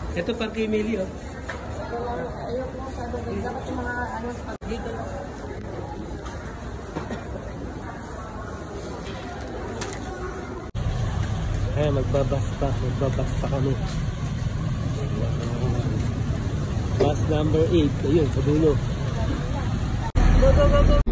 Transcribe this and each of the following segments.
Ito pag kay Meli, oh. Ayoko mo sa dapat yung mga ano sa dito. Ayan, magbabas pa kami. Bus number 8, ayun, sa dulo. Go, go, go, go!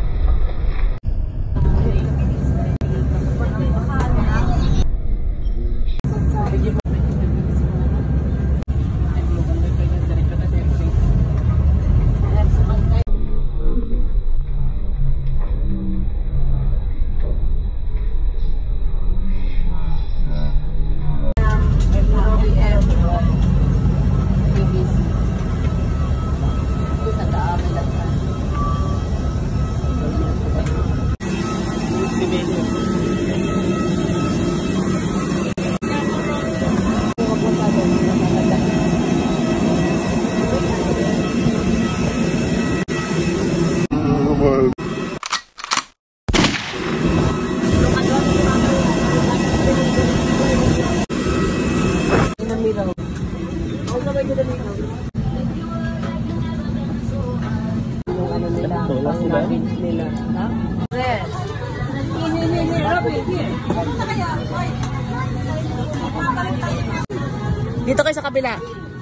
Dito kayo sa kabila.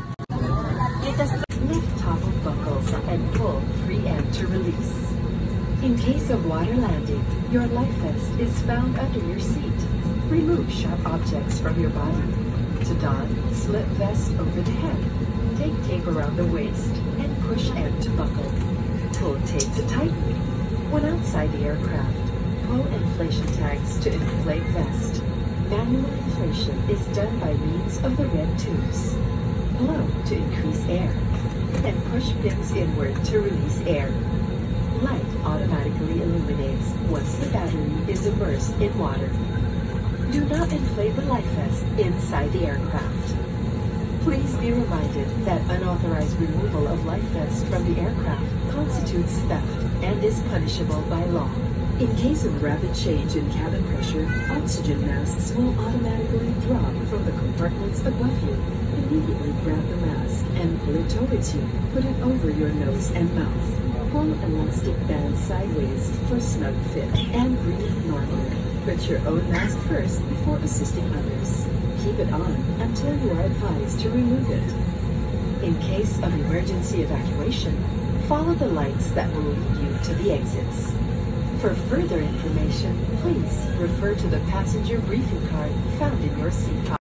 Lift toggle buckles and pull free end to release. In case of water landing, your life vest is found under your seat. Remove sharp objects from your body. To don, slip vest over the head. Take tape around the waist and push end to buckle. Pull tape to tighten. When outside the aircraft, pull inflation tags to inflate vest. Manual inflation is done by means of the red tubes. Blow to increase air, and push pins inward to release air. Light automatically illuminates once the battery is immersed in water. Do not inflate the life vest inside the aircraft. Please be reminded that unauthorized removal of life vest from the aircraft constitutes theft and is punishable by law. In case of rapid change in cabin pressure, oxygen masks will automatically drop from the compartments above you. Immediately grab the mask and pull it towards you. Put it over your nose and mouth. Pull elastic bands sideways for snug fit and breathe normally. Put your own mask first before assisting others. Keep it on until you are advised to remove it. In case of emergency evacuation, follow the lights that will lead you to the exits. For further information, please refer to the passenger briefing card found in your seat pocket.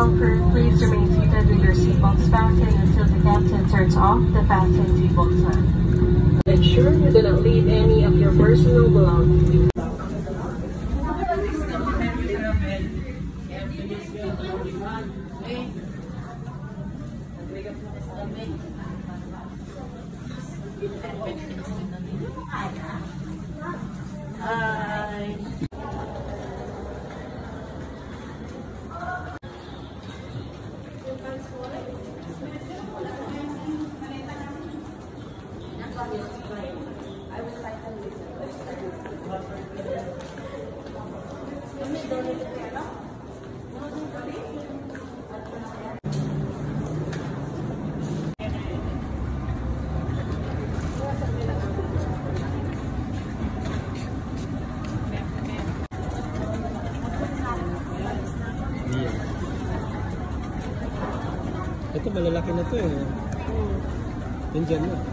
Ground crew, please remain seated with your seatbelts fastened until the captain turns off the fasten seatbelt sign. Ensure you do not leave any of your personal belongings. Ito malalaki na to eh. Yan dyan na.